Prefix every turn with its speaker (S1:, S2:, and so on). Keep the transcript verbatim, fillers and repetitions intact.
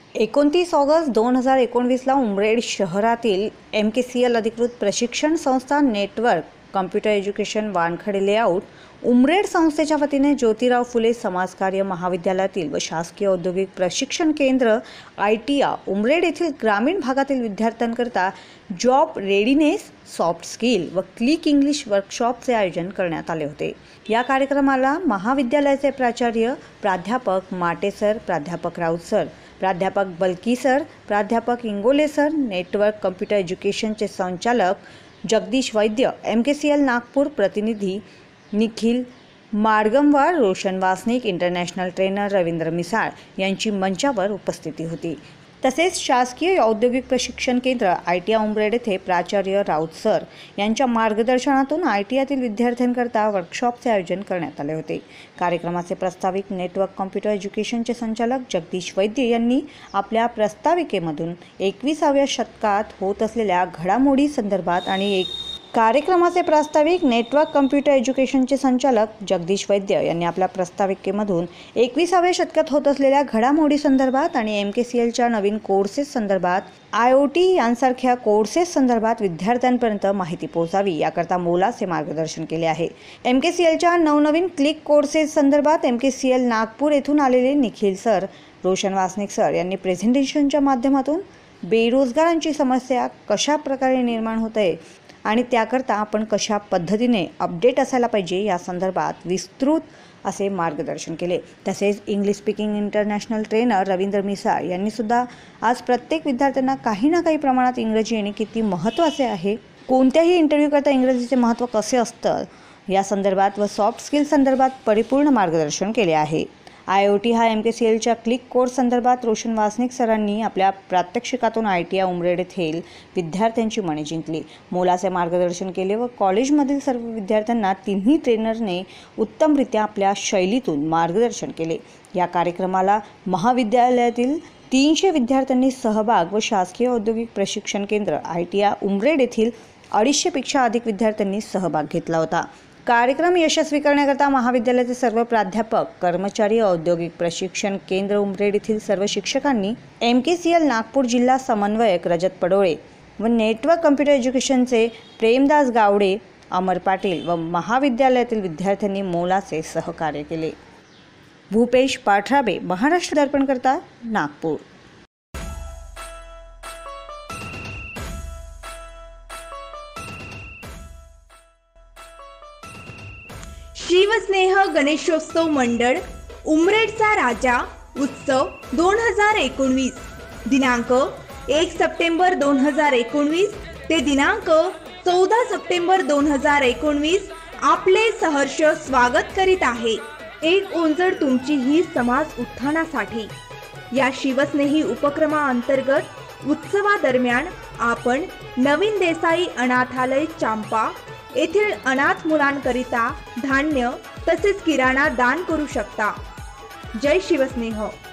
S1: एकोणतीस ऑगस्ट दोन हजार एकोणवीसला उमरेड शहरातील एम के सी एल अधिकृत प्रशिक्षण संस्था network computer education Wankhede layout Umred संस्थेच्या वतीने ज्योतिराव फुले समाजकार्य महाविद्यालयातील व शासकीय औद्योगिक प्रशिक्षण केंद्र आय टी आ उमरेड येथील ग्रामीण भागातील विद्यार्थ्यांकरता जॉब रेडीनेस, सॉफ्ट स्किल व क्लिक इंग्लिश वर्कशॉपचे आयोजन करण्यात आले होते। या कार्यक्रमाला महाविद्यालयाचे प्राचार्य प्राध्यापक माटे सर, प्राध्यापक राऊत सर, प्राध्यापक बलकी सर, प्राध्यापक इंगोले सर, नेटवर्क कम्प्युटर एज्युकेशनचे संचालक Jagdish Vaidya, M K C L Nagpur प्रतिनिधी निखिल माडगमवार, रोशन वासनिक, इंटरनॅशनल ट्रेनर रवींद्र मिसाळ यांची मंचावर उपस्थिती होती। तसेच शासकीय औद्योगिक प्रशिक्षण केंद्र आय टी आ उमरेड येथे प्राचार्य राऊत सर यांच्या मार्गदर्शनातून आय टी आतील विद्यार्थ्यांकरता वर्कशॉपचे आयोजन करण्यात आले होते। कार्यक्रमाचे प्रास्ताविक नेटवर्क कम्प्युटर एज्युकेशनचे संचालक जगदीश वैद्य यांनी आपल्या प्रास्ताविकेमधून एकविसाव्या शतकात होत असलेल्या घडामोडी संदर्भात आणि एक कार्यक्रमाचे प्रास्ताविक नेटवर्क कम्प्युटर एज्युकेशनचे संचालक जगदीश वैद्य यांनी आपल्या प्रास्ताविकेमधून एकविसाव्या शतकात होत असलेल्या घडामोडी संदर्भात आणि एम के सी एलच्या नवीन कोर्सेस संदर्भात, आय ओ टी यांसारख्या कोर्सेस संदर्भात विद्यार्थ्यांपर्यंत माहिती पोहोचावी याकरता मोलाचे मार्गदर्शन केले आहे। एम के सी एलच्या नवनवीन क्लिक कोर्सेस संदर्भात M K C L Nagpur येथून आलेले निखिल सर, रोशन वासनिक सर यांनी प्रेझेंटेशनच्या माध्यमातून बेरोजगारांची समस्या कशा प्रकारे निर्माण होते आणि त्याकरता आपण कशा पद्धतीने अपडेट असायला पाहिजे या संदर्भात विस्तृत असे मार्गदर्शन केले। तसेच English speaking international trainer Ravindra Misal यांनी सुद्धा आज प्रत्येक विद्यार्थ्यांना काही ना काही प्रमाणात इंग्रजी येणे किती महत्त्वाचे आहे, कोणत्याही इंटरव्ह्यू करता इंग्रजीचे महत्त्व कसे असतं या संदर्भात व सॉफ्ट स्किल संदर्भात परिपूर्ण मार्गदर्शन केले आहे। आय ओ टी हा एम के सी एलच्या क्लिक कोर्स संदर्भात रोशन वासनिक सरांनी आपल्या प्रात्यक्षिकातून आय टी आ उमरेड येथील विद्यार्थ्यांची मने जिंकली, मोलाचे मार्गदर्शन केले व कॉलेजमधील सर्व विद्यार्थ्यांना तिन्ही ट्रेनरने उत्तमरित्या आपल्या शैलीतून मार्गदर्शन केले। या कार्यक्रमाला महाविद्यालयातील तीनशे विद्यार्थ्यांनी सहभाग व शासकीय औद्योगिक प्रशिक्षण केंद्र आय टी आ उमरेड येथील अडीचशेपेक्षा अधिक विद्यार्थ्यांनी सहभाग घेतला होता। कार्यक्रम यशस्वी करण्याकरता महाविद्यालयाचे सर्व प्राध्यापक, कर्मचारी, औद्योगिक प्रशिक्षण केंद्र उमरेड येथील सर्व शिक्षकांनी, M K C L Nagpur जिल्हा समन्वयक रजत पडोळे व नेटवर्क कम्प्युटर एज्युकेशनचे प्रेमदास गावडे, अमर पाटील व महाविद्यालयातील विद्यार्थ्यांनी मोलाचे सहकार्य केले। भूपेश पाठराबे, महाराष्ट्र दर्पण करता, नागपूर।
S2: शिवस्नेह गणेशोत्सव मंडळ उमरेडचा राजा उत्सव दोन हजार एकोणवीस दिनांक एक सप्टेंबर दोन हजार एकोणवीस ते दिनांक चौदा सप्टेंबर दोन हजार एकोणवीस आपले सहर्ष स्वागत करीत आहे। एक ओंजळ तुमची ही समाज उत्थानासाठी या शिवस्नेही उपक्रमाअंतर्गत उत्सवादरम्यान आपण नवीन देसाई अनाथालय चांपा येथील अनाथ मुलांकरिता धान्य तसेच किराणा दान करू शकता। जय शिवस्नेह।